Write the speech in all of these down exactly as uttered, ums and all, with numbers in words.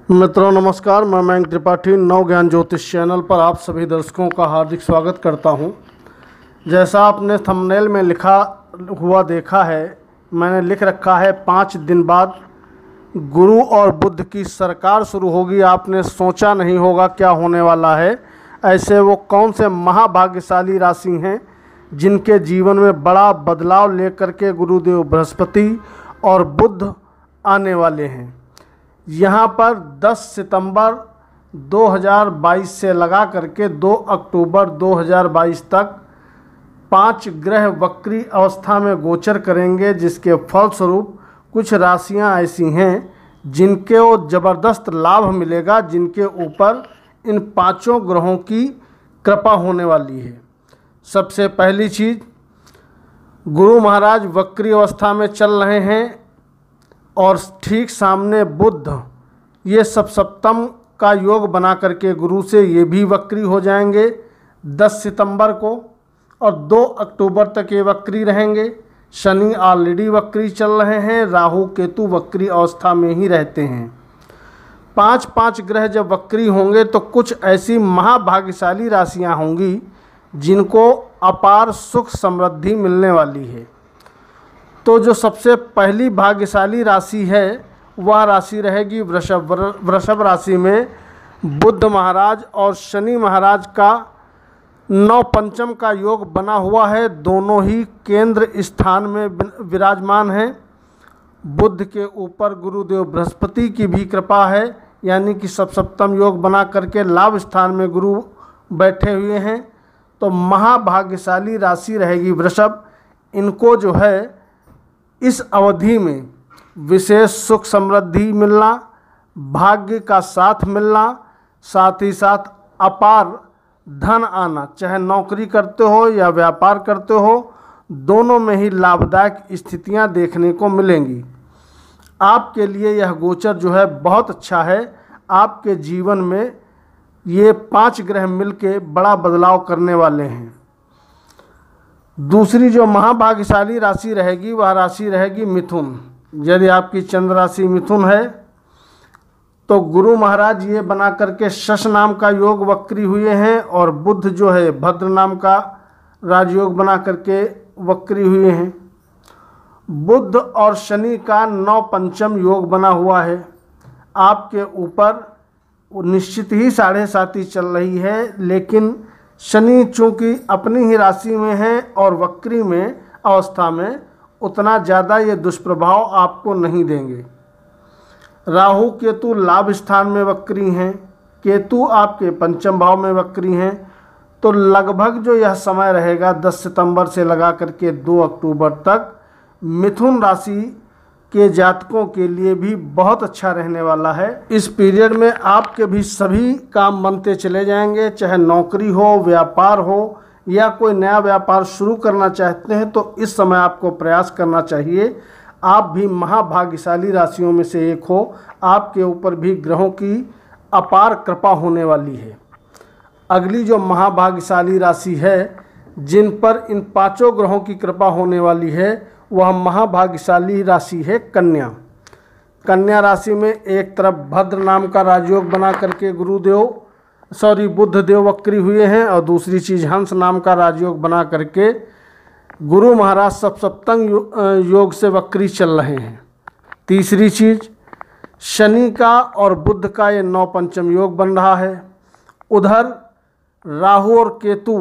मित्रों नमस्कार, मैं मयंक त्रिपाठी नव ज्ञान ज्योतिष चैनल पर आप सभी दर्शकों का हार्दिक स्वागत करता हूं। जैसा आपने थंबनेल में लिखा हुआ देखा है, मैंने लिख रखा है पाँच दिन बाद गुरु और बुध की सरकार शुरू होगी। आपने सोचा नहीं होगा क्या होने वाला है। ऐसे वो कौन से महाभाग्यशाली राशि हैं जिनके जीवन में बड़ा बदलाव लेकर के गुरुदेव बृहस्पति और बुध आने वाले हैं। यहाँ पर दस सितंबर दो हज़ार बाईस से लगा करके दो अक्टूबर दो हज़ार बाईस तक पांच ग्रह वक्री अवस्था में गोचर करेंगे, जिसके फलस्वरूप कुछ राशियां ऐसी हैं जिनके वो ज़बरदस्त लाभ मिलेगा, जिनके ऊपर इन पांचों ग्रहों की कृपा होने वाली है। सबसे पहली चीज़, गुरु महाराज वक्री अवस्था में चल रहे हैं और ठीक सामने बुध ये सब सप्तम का योग बना करके गुरु से ये भी वक्री हो जाएंगे दस सितंबर को, और दो अक्टूबर तक ये वक्री रहेंगे। शनि ऑलरेडी वक्री चल रहे हैं, राहु केतु वक्री अवस्था में ही रहते हैं। पांच पांच ग्रह जब वक्री होंगे तो कुछ ऐसी महाभाग्यशाली राशियां होंगी जिनको अपार सुख समृद्धि मिलने वाली है। तो जो सबसे पहली भाग्यशाली राशि है वह राशि रहेगी वृषभ। वृषभ राशि में बुध महाराज और शनि महाराज का नौ पंचम का योग बना हुआ है। दोनों ही केंद्र स्थान में विराजमान हैं। बुध के ऊपर गुरुदेव बृहस्पति की भी कृपा है, यानी कि सब सप्तम योग बना करके लाभ स्थान में गुरु बैठे हुए हैं। तो महाभाग्यशाली राशि रहेगी वृषभ। इनको जो है इस अवधि में विशेष सुख समृद्धि मिलना, भाग्य का साथ मिलना, साथ ही साथ अपार धन आना, चाहे नौकरी करते हो या व्यापार करते हो, दोनों में ही लाभदायक स्थितियां देखने को मिलेंगी। आपके लिए यह गोचर जो है बहुत अच्छा है। आपके जीवन में ये पांच ग्रह मिलके बड़ा बदलाव करने वाले हैं। दूसरी जो महाभाग्यशाली राशि रहेगी वह राशि रहेगी मिथुन। यदि आपकी चंद्र राशि मिथुन है तो गुरु महाराज ये बना करके शश नाम का योग वक्री हुए हैं, और बुध जो है भद्र नाम का राजयोग बना करके वक्री हुए हैं। बुध और शनि का नौ पंचम योग बना हुआ है। आपके ऊपर निश्चित ही साढ़े साती चल रही है, लेकिन शनि चूँकि अपनी ही राशि में है और वक्री में अवस्था में उतना ज़्यादा ये दुष्प्रभाव आपको नहीं देंगे। राहु केतु लाभ स्थान में वक्री हैं, केतु आपके पंचम भाव में वक्री हैं। तो लगभग जो यह समय रहेगा दस सितंबर से लगा करके दो अक्टूबर तक मिथुन राशि के जातकों के लिए भी बहुत अच्छा रहने वाला है। इस पीरियड में आपके भी सभी काम बनते चले जाएंगे, चाहे नौकरी हो, व्यापार हो, या कोई नया व्यापार शुरू करना चाहते हैं तो इस समय आपको प्रयास करना चाहिए। आप भी महाभाग्यशाली राशियों में से एक हो। आपके ऊपर भी ग्रहों की अपार कृपा होने वाली है। अगली जो महाभाग्यशाली राशि है जिन पर इन पांचों ग्रहों की कृपा होने वाली है वह महाभाग्यशाली राशि है कन्या। कन्या राशि में एक तरफ भद्र नाम का राजयोग बना करके गुरुदेव सॉरी बुध देव वक्री हुए हैं, और दूसरी चीज़ हंस नाम का राजयोग बना करके गुरु महाराज सब सप्तम योग से वक्री चल रहे हैं। तीसरी चीज़, शनि का और बुध का ये नौ पंचम योग बन रहा है। उधर राहु और केतु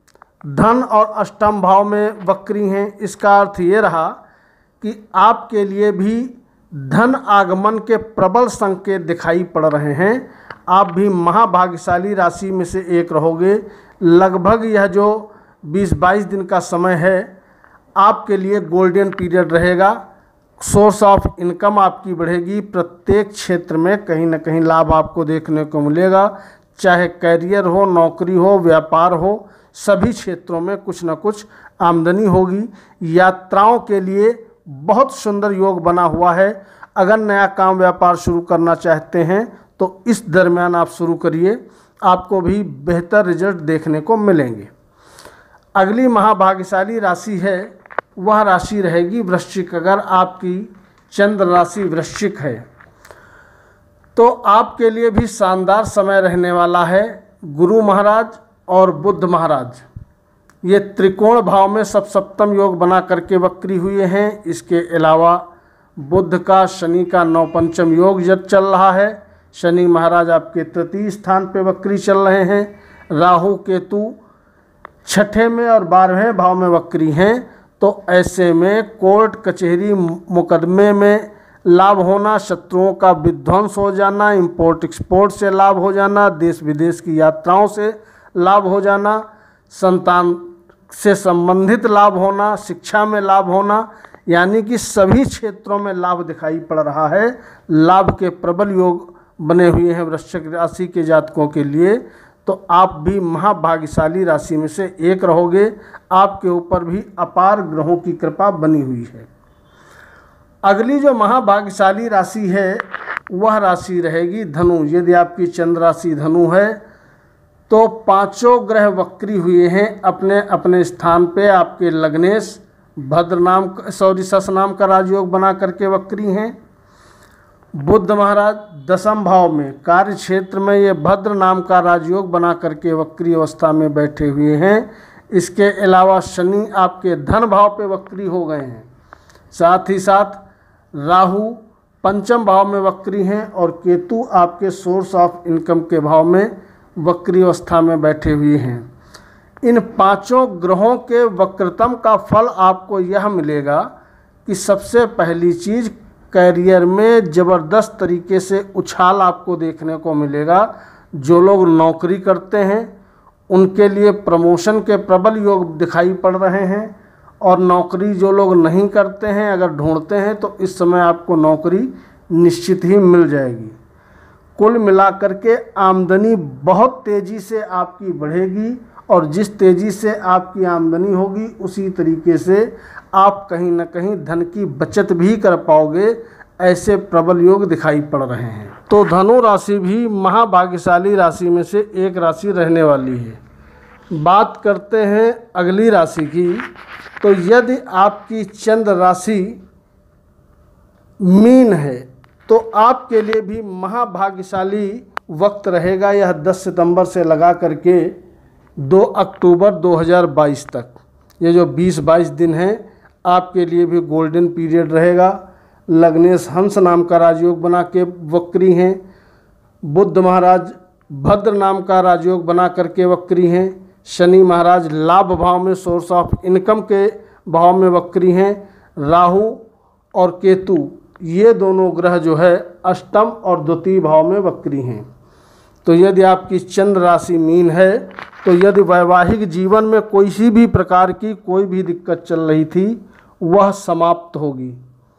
धन और अष्टम भाव में वक्री हैं। इसका अर्थ ये रहा कि आपके लिए भी धन आगमन के प्रबल संकेत दिखाई पड़ रहे हैं। आप भी महाभाग्यशाली राशि में से एक रहोगे। लगभग यह जो बीस बाईस दिन का समय है आपके लिए गोल्डन पीरियड रहेगा। सोर्स ऑफ इनकम आपकी बढ़ेगी। प्रत्येक क्षेत्र में कहीं ना कहीं लाभ आपको देखने को मिलेगा, चाहे कैरियर हो, नौकरी हो, व्यापार हो, सभी क्षेत्रों में कुछ न कुछ आमदनी होगी। यात्राओं के लिए बहुत सुंदर योग बना हुआ है। अगर नया काम व्यापार शुरू करना चाहते हैं तो इस दरमियान आप शुरू करिए, आपको भी बेहतर रिजल्ट देखने को मिलेंगे। अगली महाभाग्यशाली राशि है वह राशि रहेगी वृश्चिक। अगर आपकी चंद्र राशि वृश्चिक है तो आपके लिए भी शानदार समय रहने वाला है। गुरु महाराज और बुध महाराज ये त्रिकोण भाव में सब सप्तम योग बना करके वक्री हुए हैं। इसके अलावा बुध का शनि का नौ पंचम योग जब चल रहा है, शनि महाराज आपके तृतीय स्थान पे वक्री चल रहे हैं। राहु केतु छठे में और बारहवें भाव में वक्री हैं। तो ऐसे में कोर्ट कचहरी मुकदमे में लाभ होना, शत्रुओं का विध्वंस हो जाना, इंपोर्ट एक्सपोर्ट से लाभ हो जाना, देश विदेश की यात्राओं से लाभ हो जाना, संतान से संबंधित लाभ होना, शिक्षा में लाभ होना, यानी कि सभी क्षेत्रों में लाभ दिखाई पड़ रहा है। लाभ के प्रबल योग बने हुए हैं वृश्चिक राशि के जातकों के लिए। तो आप भी महाभाग्यशाली राशि में से एक रहोगे। आपके ऊपर भी अपार ग्रहों की कृपा बनी हुई है। अगली जो महाभाग्यशाली राशि है वह राशि रहेगी धनु। यदि आपकी चंद्र राशि धनु है तो पांचों ग्रह वक्री हुए हैं अपने अपने स्थान पे। आपके लग्नेश भद्र नाम सॉरी शश नाम का राजयोग बना करके वक्री हैं। बुध महाराज दसम भाव में कार्य क्षेत्र में ये भद्र नाम का राजयोग बना करके वक्री अवस्था में बैठे हुए हैं। इसके अलावा शनि आपके धन भाव पे वक्री हो गए हैं। साथ ही साथ राहु पंचम भाव में वक्री हैं और केतु आपके सोर्स ऑफ इनकम के भाव में वक्री अवस्था में बैठे हुए हैं। इन पांचों ग्रहों के वक्रतम का फल आपको यह मिलेगा कि सबसे पहली चीज़ कैरियर में ज़बरदस्त तरीके से उछाल आपको देखने को मिलेगा। जो लोग नौकरी करते हैं उनके लिए प्रमोशन के प्रबल योग दिखाई पड़ रहे हैं और नौकरी जो लोग नहीं करते हैं अगर ढूंढते हैं तो इस समय आपको नौकरी निश्चित ही मिल जाएगी। कुल मिलाकर के आमदनी बहुत तेज़ी से आपकी बढ़ेगी और जिस तेज़ी से आपकी आमदनी होगी उसी तरीके से आप कहीं ना कहीं धन की बचत भी कर पाओगे। ऐसे प्रबल योग दिखाई पड़ रहे हैं। तो धनु राशि भी महाभाग्यशाली राशि में से एक राशि रहने वाली है। बात करते हैं अगली राशि की। तो यदि आपकी चंद्र राशि मीन है तो आपके लिए भी महाभाग्यशाली वक्त रहेगा। यह दस सितंबर से लगा करके दो अक्टूबर दो हज़ार बाईस तक, ये जो बीस बाईस दिन हैं आपके लिए भी गोल्डन पीरियड रहेगा। लग्नेश हंस नाम का राजयोग बना के वक्री हैं। बुध महाराज भद्र नाम का राजयोग बना करके वक्री हैं। शनि महाराज लाभ भाव में सोर्स ऑफ इनकम के भाव में वक्री हैं। राहु और केतु ये दोनों ग्रह जो है अष्टम और द्वितीय भाव में वक्री हैं। तो यदि आपकी चंद्र राशि मीन है तो यदि वैवाहिक जीवन में कोई सी भी प्रकार की कोई भी दिक्कत चल रही थी वह समाप्त होगी।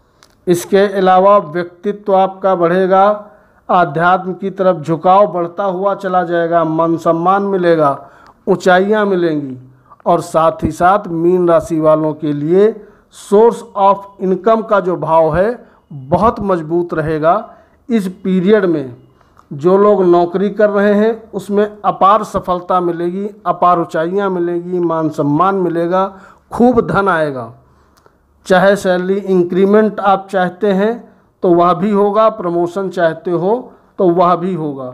इसके अलावा व्यक्तित्व आपका बढ़ेगा, आध्यात्म की तरफ झुकाव बढ़ता हुआ चला जाएगा, मान सम्मान मिलेगा, ऊंचाइयां मिलेंगी और साथ ही साथ मीन राशि वालों के लिए सोर्स ऑफ इनकम का जो भाव है बहुत मजबूत रहेगा। इस पीरियड में जो लोग नौकरी कर रहे हैं उसमें अपार सफलता मिलेगी, अपार ऊंचाइयां मिलेगी, मान सम्मान मिलेगा, खूब धन आएगा। चाहे सैलरी इंक्रीमेंट आप चाहते हैं तो वह भी होगा, प्रमोशन चाहते हो तो वह भी होगा।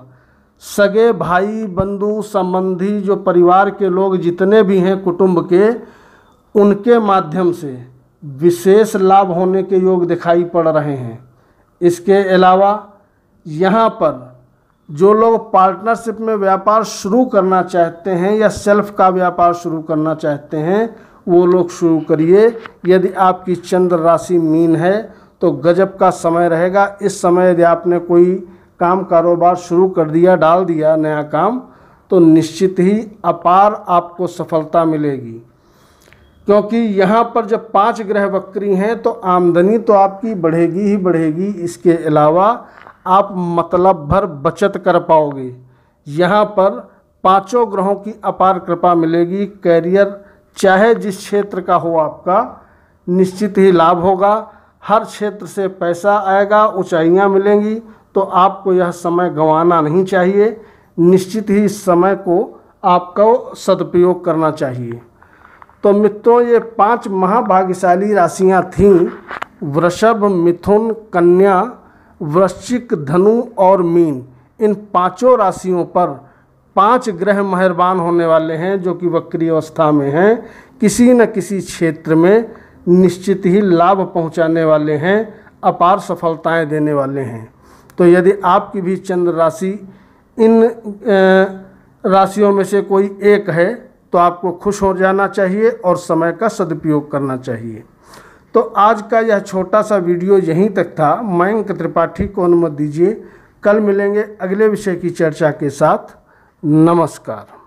सगे भाई बंधु संबंधी जो परिवार के लोग जितने भी हैं कुटुंब के, उनके माध्यम से विशेष लाभ होने के योग दिखाई पड़ रहे हैं। इसके अलावा यहाँ पर जो लोग पार्टनरशिप में व्यापार शुरू करना चाहते हैं या सेल्फ का व्यापार शुरू करना चाहते हैं वो लोग शुरू करिए। यदि आपकी चंद्र राशि मीन है तो गजब का समय रहेगा। इस समय यदि आपने कोई काम कारोबार शुरू कर दिया, डाल दिया नया काम, तो निश्चित ही अपार आपको सफलता मिलेगी। क्योंकि यहाँ पर जब पांच ग्रह वक्री हैं तो आमदनी तो आपकी बढ़ेगी ही बढ़ेगी। इसके अलावा आप मतलब भर बचत कर पाओगे। यहाँ पर पांचों ग्रहों की अपार कृपा मिलेगी। कैरियर चाहे जिस क्षेत्र का हो आपका निश्चित ही लाभ होगा। हर क्षेत्र से पैसा आएगा, ऊंचाइयाँ मिलेंगी। तो आपको यह समय गंवाना नहीं चाहिए। निश्चित ही इस समय को आपको सदुपयोग करना चाहिए। तो मित्रों, ये पांच महाभाग्यशाली राशियां थीं: वृषभ, मिथुन, कन्या, वृश्चिक, धनु और मीन, इन पांचों राशियों पर पांच ग्रह मेहरबान होने वाले हैं जो कि वक्री अवस्था में हैं। किसी न किसी क्षेत्र में निश्चित ही लाभ पहुंचाने वाले हैं, अपार सफलताएं देने वाले हैं। तो यदि आपकी भी चंद्र राशि इन राशियों में से कोई एक है तो आपको खुश हो जाना चाहिए और समय का सदुपयोग करना चाहिए। तो आज का यह छोटा सा वीडियो यहीं तक था। मयंक त्रिपाठी को अनुमति दीजिए, कल मिलेंगे अगले विषय की चर्चा के साथ। नमस्कार।